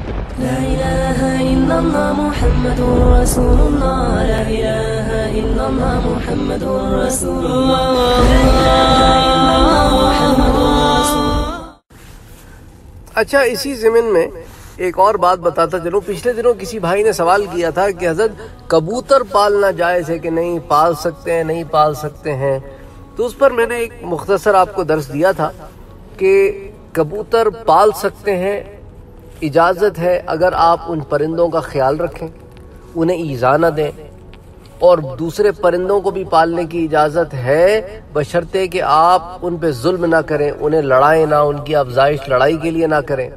لا إله إلا الله محمد رسول الله لا إله إلا الله محمد رسول الله لا إله إلا الله محمد رسول الله۔ اچھا، اسی ضمن میں ایک اور بات بتاتا چلوں۔ پچھلے دنوں کسی بھائی نے سوال کیا تھا کہ حضرت کبوتر پالنا جائز ہے کہ نہیں، پال سکتے ہیں نہیں پال سکتے ہیں؟ تو اس پر میں نے ایک مختصر آپ کو درس دیا تھا کہ کبوتر پال سکتے ہیں، اجازت ہے اگر آپ ان پرندوں کا خیال رکھیں، انہیں ایذا نہ دیں، اور دوسرے پرندوں کو بھی پالنے کی اجازت ہے بشرطے کہ آپ ان پہ ظلم نہ کریں، انہیں لڑائیں نہ، ان کی افزائش لڑائی کے لیے نہ کریں،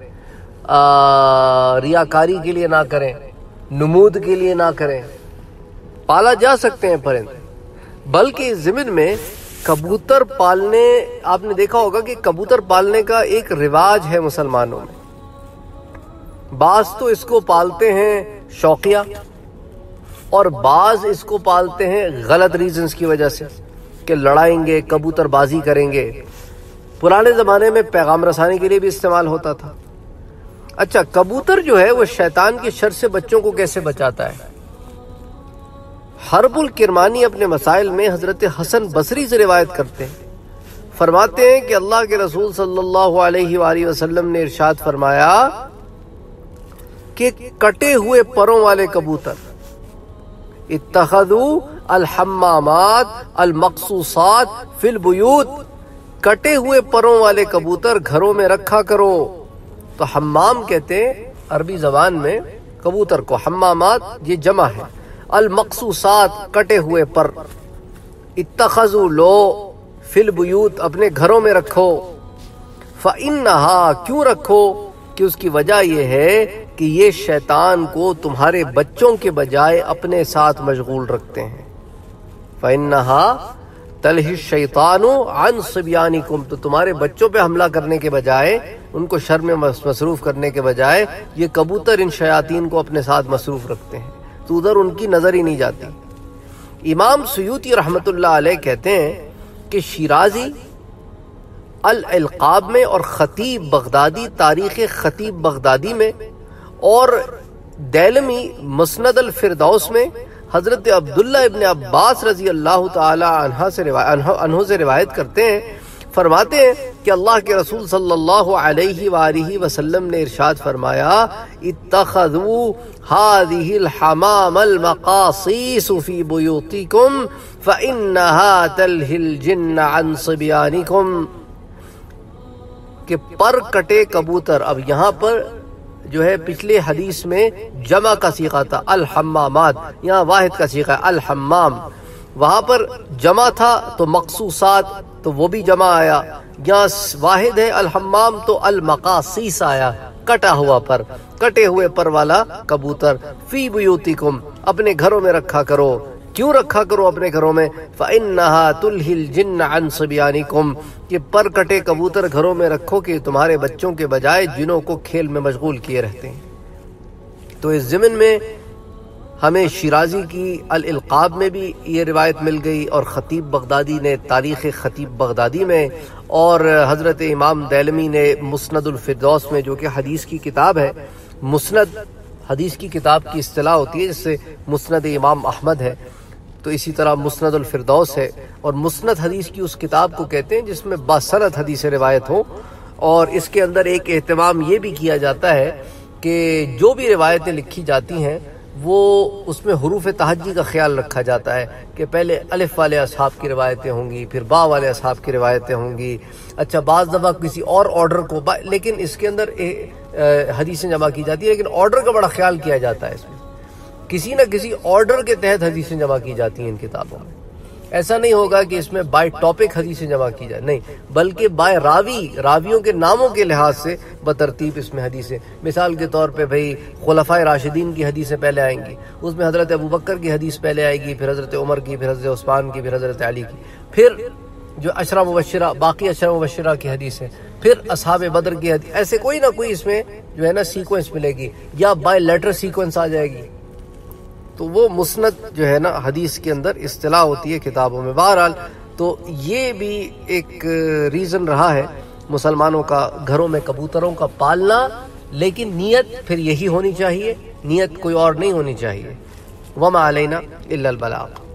ریاکاری کے لیے نہ کریں، نمود کے لیے نہ کریں۔ پالا جا سکتے ہیں پرندے، بلکہ اس ضمن میں کبوتر پالنے، آپ نے دیکھا ہوگا کہ کبوتر پالنے کا ایک رواج ہے مسلمانوں میں۔ بعض تو اس کو پالتے ہیں شوقیہ، اور بعض اس کو پالتے ہیں غلط ریزنز کی وجہ سے کہ لڑائیں گے، کبوتر بازی کریں گے۔ پرانے زمانے میں پیغام رسانی کے لیے بھی استعمال ہوتا تھا۔ اچھا، کبوتر جو ہے وہ شیطان کی شر سے بچوں کو کیسے بچاتا ہے؟ حرب الکرمانی اپنے مسائل میں حضرت حسن بصری سے روایت کرتے ہیں، فرماتے ہیں کہ اللہ کے رسول صلی اللہ علیہ وآلہ وسلم نے ارشاد فرمایا کہ کٹے ہوئے پروں والے کبوتر اتخذوا الحمامات المقصوصات فی البیوت، کٹے ہوئے پروں والے کبوتر گھروں میں رکھا کرو۔ تو حمام کہتے ہیں عربی زبان میں کبوتر کو، حمامات یہ جمع ہے، المقصوصات کٹے ہوئے پر، اتخذوا لو فی البیوت اپنے گھروں میں رکھو، فإنہا کیوں رکھو کہ اس کی وجہ یہ ہے کہ یہ شیطان کو تمہارے بچوں کے بجائے اپنے ساتھ مشغول رکھتے ہیں۔ فإنہا تلہی الشیطان عن صبیانکم، تو تمہارے بچوں پہ حملہ کرنے کے بجائے، ان کو شر میں مصروف کرنے کے بجائے، یہ کبوتر ان شیاطین کو اپنے ساتھ مصروف رکھتے ہیں، تو ادھر ان کی نظر ہی نہیں جاتی۔ امام سیوطی رحمۃ اللہ علیہ کہتے ہیں کہ شیرازی الالقاب میں اور خطیب بغدادی تاریخ خطیب بغدادی میں اور دیلمی مسند الفردوس میں حضرت عبداللہ ابن عباس رضی اللہ تعالی عنہ سے روایت کرتے ہیں، فرماتے ہیں کہ اللہ کے رسول صلی اللہ علیہ وآلہ وسلم نے ارشاد فرمایا اتخذوا هذه الحمام المقاصيص في بيوتكم فإنها تلهي الجن عن صبيانكم، کہ پر کٹے کبوتر، اب یہاں پر جو ہے پچھلے حدیث میں جمع کا صیغہ تھا الحمامات، یہاں واحد کا صیغہ ہے الحمام، وہاں پر جمع تھا تو مقصوصات تو وہ بھی جمع آیا، یہاں واحد ہے الحمام تو المقاصیص آیا، کٹا ہوا پر، کٹے ہوئے پر والا کبوتر، فی بیوتکم اپنے گھروں میں رکھا کرو۔ کیوں رکھا کرو اپنے گھروں میں؟ فإنها تلہی الجن عن صبیانکم، کہ پر کٹے کبوتر گھروں میں رکھو کہ تمہارے بچوں کے بجائے جنوں کو کھیل میں مشغول کیے رہتے ہیں۔ تو اس ضمن میں ہمیں شیرازی کی الالقاب میں بھی یہ روایت مل گئی، اور خطیب بغدادی نے تاریخ خطیب بغدادی میں، اور حضرت امام دیلمی نے مسند الفردوس میں، جو کہ حدیث کی کتاب ہے، مسند حدیث کی کتاب کی اصطلاح ہوتی ہے جس سے مسند امام احمد ہے، تو اسی طرح مسند الفردوس ہے، اور مسند حدیث کی اس کتاب کو کہتے ہیں جس میں باسند حدیث روایت ہو، اور اس کے اندر ایک اہتمام یہ بھی کیا جاتا ہے کہ جو بھی روایتیں لکھی جاتی ہیں وہ اس میں حروف تہجی کا خیال رکھا جاتا ہے کہ پہلے الف والے اصحاب کی روایتیں ہوں گی، پھر با والے اصحاب کی روایتیں ہوں گی، اچھا بعض دفعہ کسی اور آرڈر کو، لیکن اس کے اندر حدیثیں جمع کی جاتی ہے، لیکن آرڈر کا بڑا خیال کیا جاتا ہے، اس میں کسی نہ کسی آرڈر کے تحت حدیثیں جمع کی جاتی ہیں ان کتابوں میں۔ ایسا نہیں ہوگا کہ اس میں بائی ٹاپک حدیثیں جمع کی جائے، نہیں، بلکہ بائی راویوں کے ناموں کے لحاظ سے بترتیب اس میں حدیثیں، مثال کے طور پہ بھئی خلفائے راشدین کی حدیثیں پہلے آئیں گی، اس میں حضرت ابوبکر کی حدیث پہلے آئے گی، پھر حضرت عمر کی، پھر حضرت عثمان کی، پھر حضرت علی کی، پھر جو عشرہ مبشرہ، باقی عشرہ مبشرہ کی حدیثیں، پھر اصحاب بدر کی حدیث، ایسے کوئی نہ کوئی اس میں جو ہے نا سیکوینس ملے گی، یا بائی لیٹر سیکوینس آ جائے گی، تو وہ مسند جو ہے نا حدیث کے اندر اصطلاح ہوتی ہے کتابوں میں۔ بہرحال تو یہ بھی ایک ریزن رہا ہے مسلمانوں کا گھروں میں کبوتروں کا پالنا، لیکن نیت پھر یہی ہونی چاہیے، نیت کوئی اور نہیں ہونی چاہیے۔ وما علینا الا البلاغ۔